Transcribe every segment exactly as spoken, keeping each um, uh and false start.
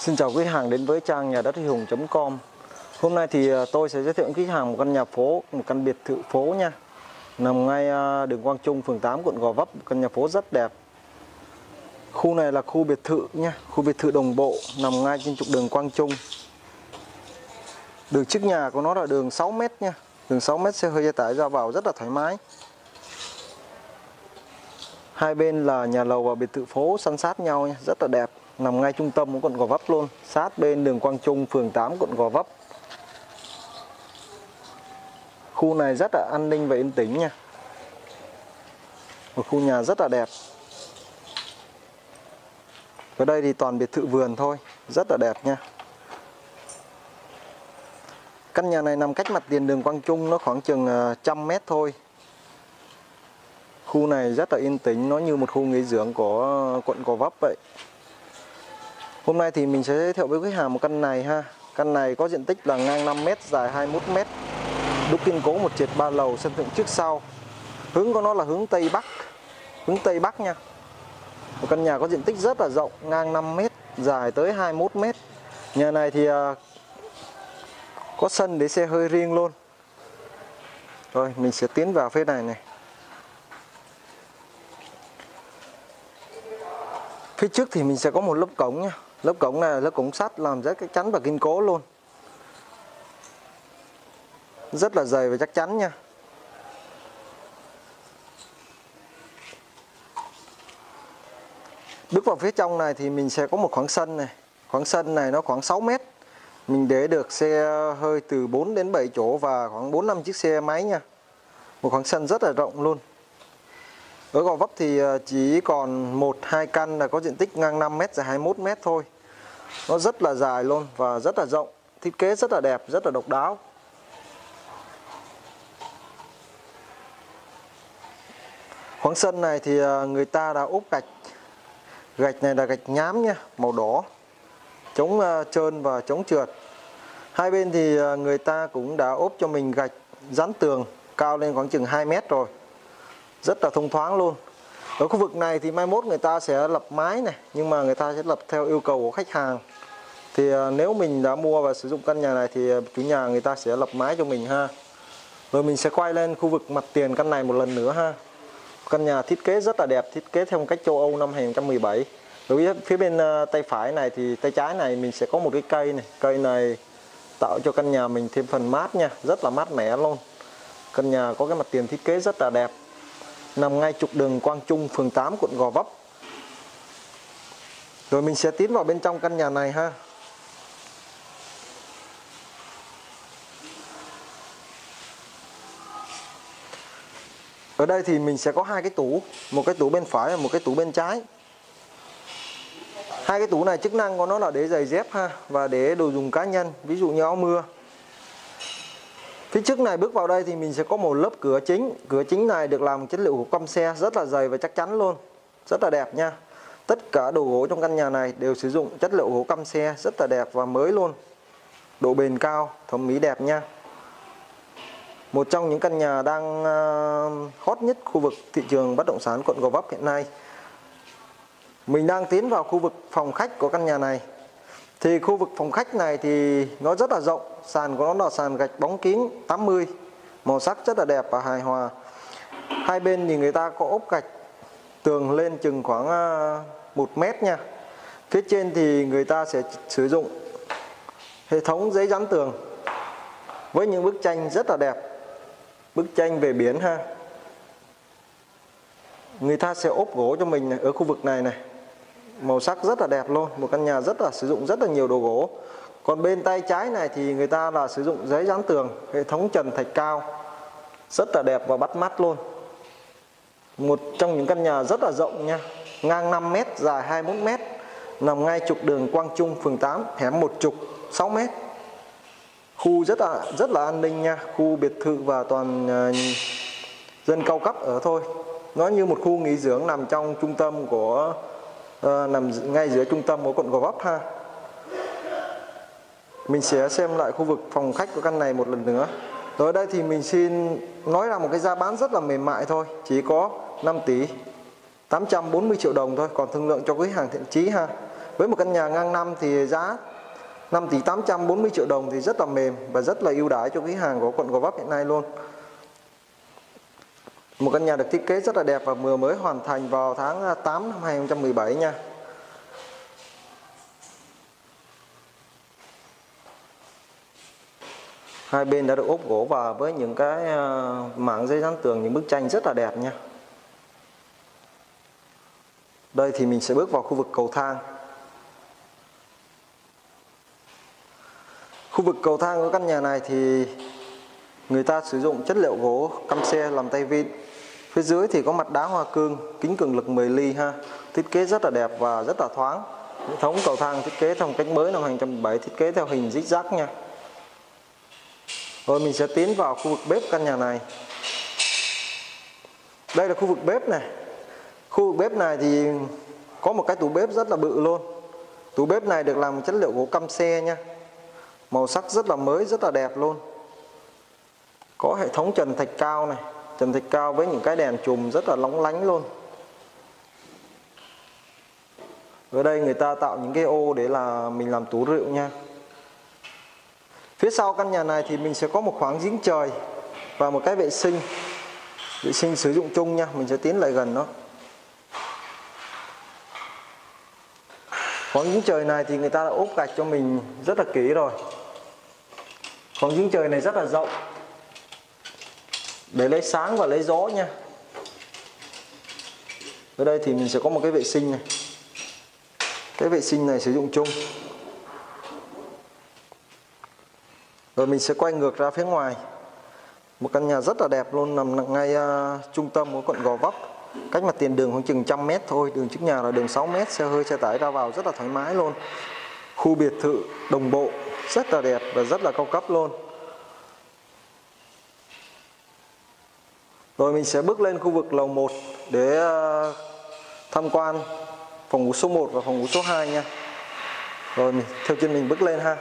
Xin chào quý khách hàng đến với trang nhà đất huy hùng chấm com. Hôm nay thì tôi sẽ giới thiệu với khách hàng một căn nhà phố, một căn biệt thự phố nha. Nằm ngay đường Quang Trung, phường tám, quận Gò Vấp. Căn nhà phố rất đẹp. Khu này là khu biệt thự nha, khu biệt thự đồng bộ nằm ngay trên trục đường Quang Trung. Đường trước nhà của nó là đường sáu mét nha. Đường sáu mét, xe hơi gia tải ra vào rất là thoải mái. Hai bên là nhà lầu và biệt thự phố san sát nhau nha, rất là đẹp. Nằm ngay trung tâm của quận Gò Vấp luôn, sát bên đường Quang Trung, phường tám, quận Gò Vấp. Khu này rất là an ninh và yên tĩnh nha. Một khu nhà rất là đẹp. Ở đây thì toàn biệt thự vườn thôi, rất là đẹp nha. Căn nhà này nằm cách mặt tiền đường Quang Trung nó khoảng chừng trăm mét thôi. Khu này rất là yên tĩnh, nó như một khu nghỉ dưỡng của quận Gò Vấp vậy. Hôm nay thì mình sẽ giới thiệu với khách hàng một căn này ha. Căn này có diện tích là ngang năm mét, dài hai mươi mốt mét. Đúc kiên cố một trệt ba lầu, sân thượng trước sau. Hướng của nó là hướng Tây Bắc. Hướng Tây Bắc nha. Một căn nhà có diện tích rất là rộng, ngang năm mét, dài tới hai mươi mốt mét. Nhà này thì có sân để xe hơi riêng luôn. Rồi mình sẽ tiến vào phía này này. Phía trước thì mình sẽ có một lớp cổng nha. Lớp cổng này là lớp cổng sắt làm rất chắc chắn và kiên cố luôn. Rất là dày và chắc chắn nha. Bước vào phía trong này thì mình sẽ có một khoảng sân này. Khoảng sân này nó khoảng sáu mét. Mình để được xe hơi từ bốn đến bảy chỗ và khoảng bốn năm chiếc xe máy nha. Một khoảng sân rất là rộng luôn. Ở Gò Vấp thì chỉ còn một hai căn là có diện tích ngang năm mét, dài hai mươi mốt mét thôi. Nó rất là dài luôn và rất là rộng. Thiết kế rất là đẹp, rất là độc đáo. Khoảng sân này thì người ta đã ốp gạch. Gạch này là gạch nhám nha, màu đỏ, chống trơn và chống trượt. Hai bên thì người ta cũng đã ốp cho mình gạch dán tường cao lên khoảng chừng hai mét rồi. Rất là thông thoáng luôn. Ở khu vực này thì mai mốt người ta sẽ lập mái này, nhưng mà người ta sẽ lập theo yêu cầu của khách hàng. Thì nếu mình đã mua và sử dụng căn nhà này thì chủ nhà người ta sẽ lập mái cho mình ha. Rồi mình sẽ quay lên khu vực mặt tiền căn này một lần nữa ha. Căn nhà thiết kế rất là đẹp, thiết kế theo một cách châu Âu năm hai nghìn không trăm mười bảy. Đối với phía bên tay phải này thì tay trái này mình sẽ có một cái cây này. Cây này tạo cho căn nhà mình thêm phần mát nha, rất là mát mẻ luôn. Căn nhà có cái mặt tiền thiết kế rất là đẹp. Nằm ngay trục đường Quang Trung, phường tám, quận Gò Vấp. Rồi mình sẽ tiến vào bên trong căn nhà này ha. Ở đây thì mình sẽ có hai cái tủ, một cái tủ bên phải và một cái tủ bên trái. Hai cái tủ này chức năng của nó là để giày dép ha, và để đồ dùng cá nhân, ví dụ như áo mưa. Phía trước này bước vào đây thì mình sẽ có một lớp cửa chính. Cửa chính này được làm chất liệu gỗ căm xe, rất là dày và chắc chắn luôn. Rất là đẹp nha. Tất cả đồ gỗ trong căn nhà này đều sử dụng chất liệu gỗ căm xe, rất là đẹp và mới luôn. Độ bền cao, thẩm mỹ đẹp nha. Một trong những căn nhà đang hot nhất khu vực thị trường bất động sản quận Gò Vấp hiện nay. Mình đang tiến vào khu vực phòng khách của căn nhà này. Thì khu vực phòng khách này thì nó rất là rộng. Sàn của nó là sàn gạch bóng kính tám mươi. Màu sắc rất là đẹp và hài hòa. Hai bên thì người ta có ốp gạch tường lên chừng khoảng một mét nha. Phía trên thì người ta sẽ sử dụng hệ thống giấy dán tường với những bức tranh rất là đẹp. Bức tranh về biển ha. Người ta sẽ ốp gỗ cho mình này, ở khu vực này này. Màu sắc rất là đẹp luôn. Một căn nhà rất là sử dụng rất là nhiều đồ gỗ. Còn bên tay trái này thì người ta là sử dụng giấy dán tường, hệ thống trần thạch cao. Rất là đẹp và bắt mắt luôn. Một trong những căn nhà rất là rộng nha. Ngang năm mét, dài hai mươi mốt mét. Nằm ngay trục đường Quang Trung, phường tám, hẻm một trục, sáu mét. Khu rất là rất là an ninh nha. Khu biệt thự và toàn uh, dân cao cấp ở thôi. Nó như một khu nghỉ dưỡng nằm trong trung tâm của uh, nằm ngay giữa trung tâm của quận Gò Vấp ha. Mình sẽ xem lại khu vực phòng khách của căn này một lần nữa. Rồi ở đây thì mình xin nói ra một cái giá bán rất là mềm mại thôi. Chỉ có năm tỷ tám trăm bốn mươi triệu đồng thôi. Còn thương lượng cho quý hàng thiện chí ha. Với một căn nhà ngang năm thì giá năm tỷ tám trăm bốn mươi triệu đồng thì rất là mềm và rất là ưu đãi cho khách hàng của quận Gò Vấp hiện nay luôn. Một căn nhà được thiết kế rất là đẹp và vừa mới hoàn thành vào tháng tám năm hai nghìn không trăm mười bảy nha. Hai bên đã được ốp gỗ và với những cái mảng giấy dán tường, những bức tranh rất là đẹp nha. Đây thì mình sẽ bước vào khu vực cầu thang. Khu vực cầu thang của căn nhà này thì người ta sử dụng chất liệu gỗ căm xe làm tay vịn. Phía dưới thì có mặt đá hoa cương, kính cường lực mười ly ha. Thiết kế rất là đẹp và rất là thoáng. Hệ thống cầu thang thiết kế theo cách mới năm hai nghìn không trăm mười bảy, thiết kế theo hình zigzag nha. Rồi mình sẽ tiến vào khu vực bếp căn nhà này. Đây là khu vực bếp này. Khu vực bếp này thì có một cái tủ bếp rất là bự luôn. Tủ bếp này được làm chất liệu gỗ căm xe nha. Màu sắc rất là mới, rất là đẹp luôn. Có hệ thống trần thạch cao này, trần thạch cao với những cái đèn chùm rất là lóng lánh luôn. Ở đây người ta tạo những cái ô để là mình làm tủ rượu nha. Phía sau căn nhà này thì mình sẽ có một khoảng giếng trời và một cái vệ sinh. Vệ sinh sử dụng chung nha, mình sẽ tiến lại gần nó. Khoảng giếng trời này thì người ta đã ốp gạch cho mình rất là kỹ rồi. Khoảng giếng trời này rất là rộng để lấy sáng và lấy gió nha. Ở đây thì mình sẽ có một cái vệ sinh này. Cái vệ sinh này sử dụng chung. Rồi mình sẽ quay ngược ra phía ngoài. Một căn nhà rất là đẹp luôn, nằm ngay uh, trung tâm của quận Gò Vấp. Cách mặt tiền đường khoảng chừng trăm mét thôi. Đường trước nhà là đường sáu mét, xe hơi xe tải ra vào rất là thoải mái luôn. Khu biệt thự đồng bộ rất là đẹp và rất là cao cấp luôn. Rồi mình sẽ bước lên khu vực lầu một để uh, tham quan phòng ngủ số một và phòng ngủ số hai nha. Rồi mình theo chân mình bước lên ha.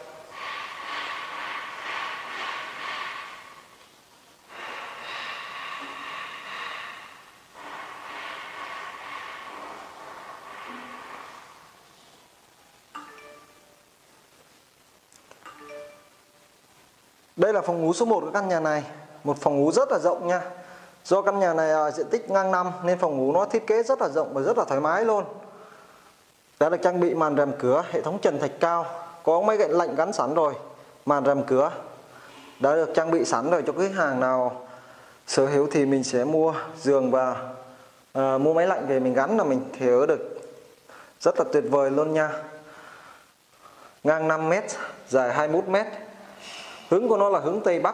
Đây là phòng ngủ số một của căn nhà này. Một phòng ngủ rất là rộng nha. Do căn nhà này à, diện tích ngang năm nên phòng ngủ nó thiết kế rất là rộng và rất là thoải mái luôn. Đã được trang bị màn rèm cửa, hệ thống trần thạch cao, có máy lạnh lạnh gắn sẵn rồi. Màn rèm cửa đã được trang bị sẵn rồi cho khách hàng nào sở hữu thì mình sẽ mua giường và à, mua máy lạnh về mình gắn là mình thì ở được rất là tuyệt vời luôn nha. Ngang năm mét, dài hai mươi mốt mét. Hướng của nó là hướng Tây Bắc.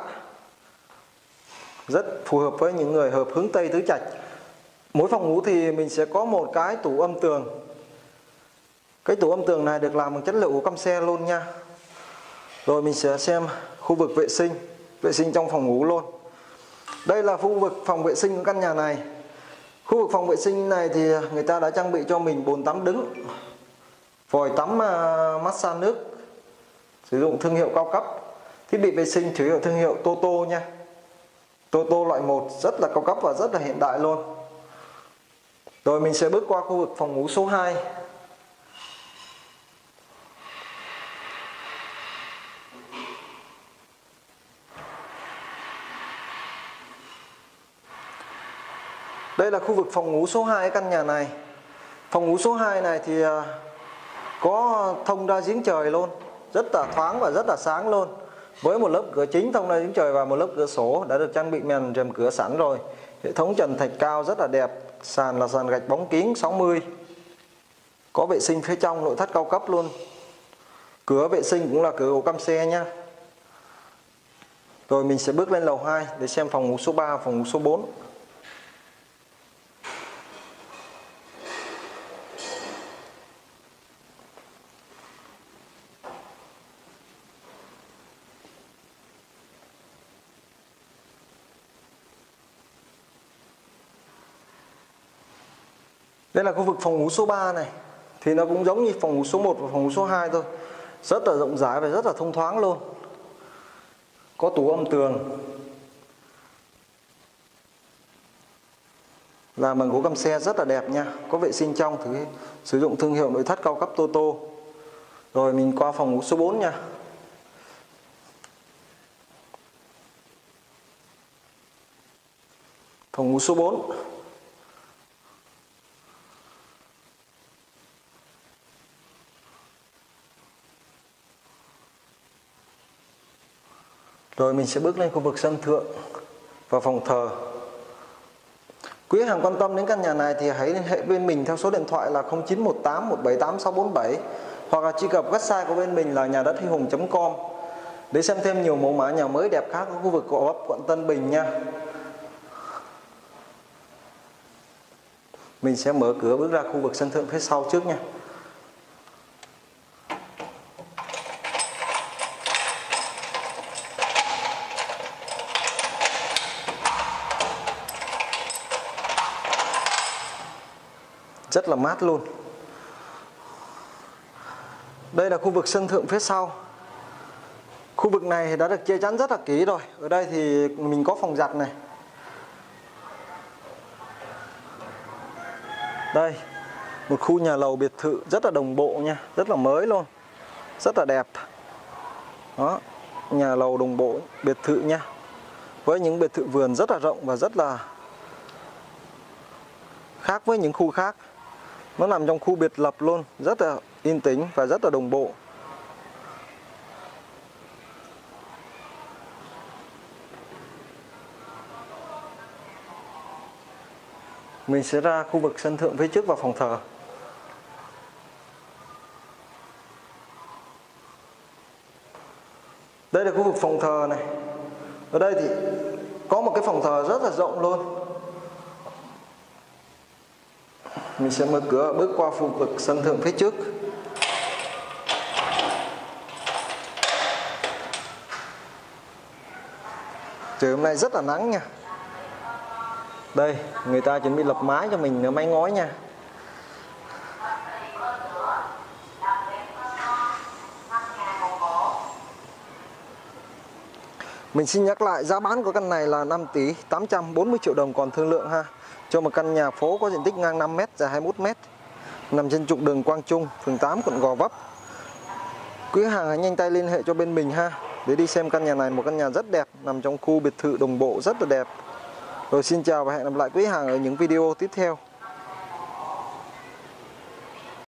Rất phù hợp với những người hợp hướng Tây tứ trạch. Mỗi phòng ngủ thì mình sẽ có một cái tủ âm tường. Cái tủ âm tường này được làm bằng chất liệu gỗ căm xe luôn nha. Rồi mình sẽ xem khu vực vệ sinh. Vệ sinh trong phòng ngủ luôn. Đây là khu vực phòng vệ sinh của căn nhà này. Khu vực phòng vệ sinh này thì người ta đã trang bị cho mình bồn tắm đứng, vòi tắm massage nước, sử dụng thương hiệu cao cấp. Thiết bị vệ sinh sử dụng thương hiệu Toto nha. Toto loại một rất là cao cấp và rất là hiện đại luôn. Rồi mình sẽ bước qua khu vực phòng ngủ số hai. Đây là khu vực phòng ngủ số hai căn nhà này. Phòng ngủ số hai này thì có thông ra giếng trời luôn. Rất là thoáng và rất là sáng luôn. Với một lớp cửa chính thông ra giếng trời và một lớp cửa sổ đã được trang bị màn rèm cửa sẵn rồi. Hệ thống trần thạch cao rất là đẹp. Sàn là sàn gạch bóng kính sáu mươi. Có vệ sinh phía trong, nội thất cao cấp luôn. Cửa vệ sinh cũng là cửa gỗ căm xe nha. Rồi mình sẽ bước lên lầu hai để xem phòng ngủ số ba, phòng ngủ số bốn. Đây là khu vực phòng ngủ số ba này. Thì nó cũng giống như phòng ngủ số một và phòng ngủ số hai thôi. Rất là rộng rãi và rất là thông thoáng luôn. Có tủ âm tường. Là bằng gỗ căm xe rất là đẹp nha, có vệ sinh trong, thử sử dụng thương hiệu nội thất cao cấp Toto. Rồi mình qua phòng ngủ số bốn nha. Phòng ngủ số bốn. Rồi mình sẽ bước lên khu vực sân thượng và phòng thờ. Quý khách hàng quan tâm đến căn nhà này thì hãy liên hệ bên mình theo số điện thoại là không chín một tám một bảy tám sáu bốn bảy hoặc là truy cập website của bên mình là nhà đất huy hùng chấm com để xem thêm nhiều mẫu mã nhà mới đẹp khác ở khu vực Gò Vấp, quận Tân Bình nha. Mình sẽ mở cửa bước ra khu vực sân thượng phía sau trước nha. Rất là mát luôn. Đây là khu vực sân thượng phía sau. Khu vực này đã được che chắn rất là kỹ rồi. Ở đây thì mình có phòng giặt này. Đây, một khu nhà lầu biệt thự rất là đồng bộ nha, rất là mới luôn, rất là đẹp. Đó, nhà lầu đồng bộ biệt thự nha, với những biệt thự vườn rất là rộng và rất là khác với những khu khác. Nó nằm trong khu biệt lập luôn, rất là yên tĩnh và rất là đồng bộ. Mình sẽ ra khu vực sân thượng phía trước và phòng thờ. Đây là khu vực phòng thờ này. Ở đây thì có một cái phòng thờ rất là rộng luôn. Mình sẽ mở cửa bước qua khu vực sân thượng phía trước. Trời hôm nay rất là nắng nha. Đây, người ta chuẩn bị lập mái cho mình nữa, mái ngói nha. Mình xin nhắc lại giá bán của căn này là năm tỷ tám trăm bốn mươi triệu đồng còn thương lượng ha. Cho một căn nhà phố có diện tích ngang năm mét, dài hai mươi mốt mét, nằm trên trục đường Quang Trung, phường tám, quận Gò Vấp. Quý hàng hãy nhanh tay liên hệ cho bên mình ha, để đi xem căn nhà này, một căn nhà rất đẹp, nằm trong khu biệt thự đồng bộ rất là đẹp. Rồi xin chào và hẹn gặp lại quý hàng ở những video tiếp theo.